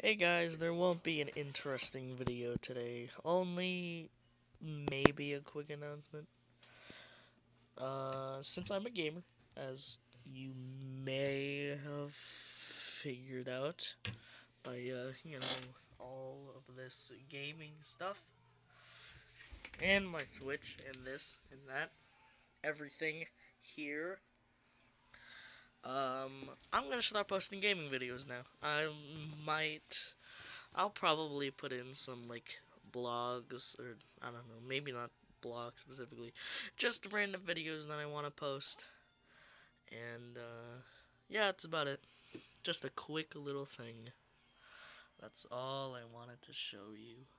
Hey guys, there won't be an interesting video today. Only maybe a quick announcement. Since I'm a gamer, as you may have figured out by, all of this gaming stuff, and my Twitch, and this, and that, everything here, I'm gonna start posting gaming videos now. I'll probably put in some like blogs or I don't know, maybe not blogs specifically, just random videos that I want to post. And yeah, that's about it. Just a quick little thing. That's all I wanted to show you.